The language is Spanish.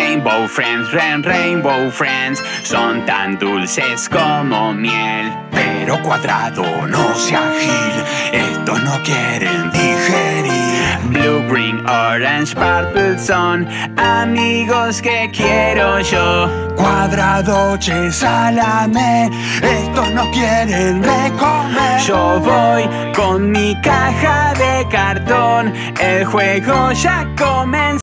Rainbow Friends, son tan dulces como miel. Pero Cuadrado, no sea gil, estos no quieren digerir. Blue, Green, Orange, Purple son amigos que quiero yo. Cuadrado, che, Salame, estos no quieren recomer. Yo voy con mi caja de cartón, el juego ya comenzó.